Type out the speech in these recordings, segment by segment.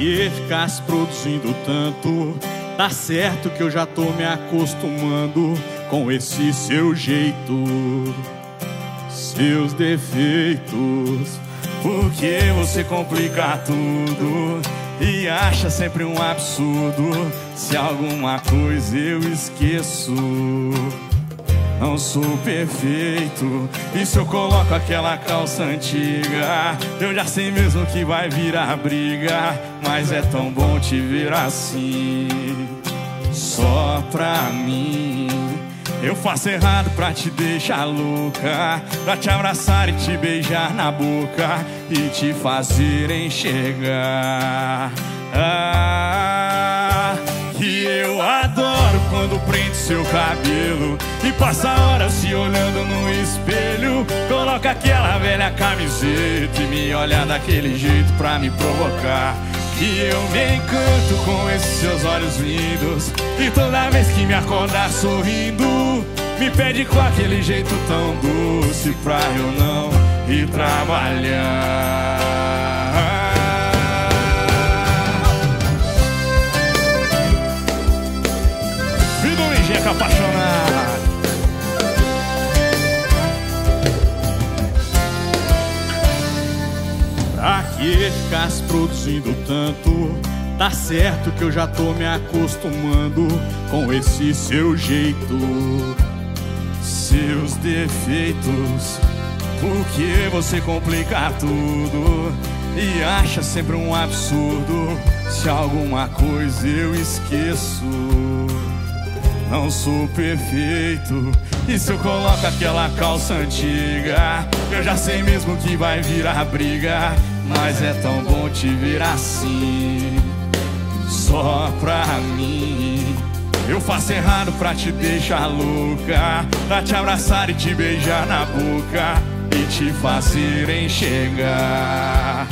que ficar se produzindo tanto? Tá certo que eu já tô me acostumando com esse seu jeito, seus defeitos. Por que você complica tudo e acha sempre um absurdo? Se alguma coisa eu esqueço, não sou perfeito. E se eu coloco aquela calça antiga, eu já sei mesmo que vai virar briga. Mas é tão bom te ver assim, só pra mim. Eu faço errado pra te deixar louca, pra te abraçar e te beijar na boca e te fazer enxergar que eu adoro quando prende seu cabelo e passa horas se olhando no espelho. Coloca aquela velha camiseta e me olha daquele jeito pra me provocar. Que eu me encanto com esses seus olhos lindos e toda vez que me acordar sorrindo, me pede com aquele jeito tão doce pra eu não ir trabalhar. Vida um engenheiro apaixonado. Pra que ficar se produzindo tanto? Tá certo que eu já tô me acostumando com esse seu jeito, seus defeitos. Por que você complica tudo e acha sempre um absurdo? Se alguma coisa eu esqueço, não sou perfeito. E se eu coloco aquela calça antiga, eu já sei mesmo que vai virar briga. Mas é tão bom te ver assim, só pra mim. Eu faço errado pra te deixar louca, pra te abraçar e te beijar na boca e te fazer enxergar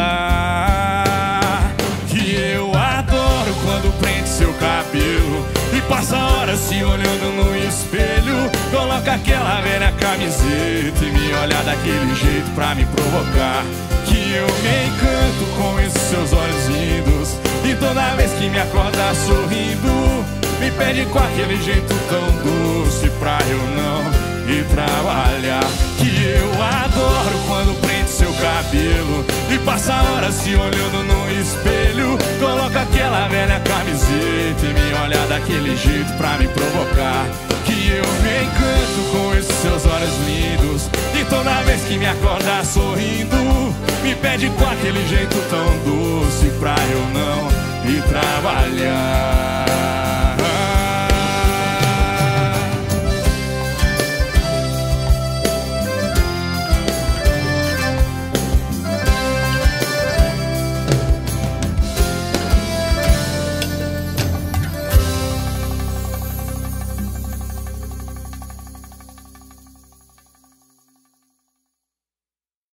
que eu adoro quando prende seu cabelo e passa horas se olhando no espelho. Coloca aquela velha camiseta e me olha daquele jeito pra me provocar. Que eu me encanto com esses seus olhos lindos e toda vez que me acordar sorrindo, me pede com aquele jeito tão doce pra eu não ir trabalhar. Que eu adoro quando prende seu cabelo e passa horas se olhando no espelho. Coloca aquela velha camiseta e me olha daquele jeito pra me provocar. Que eu me encanto com esses seus olhos lindos e toda vez que me acordar sorrindo, me pede com aquele jeito tão doce pra eu não ir trabalhar.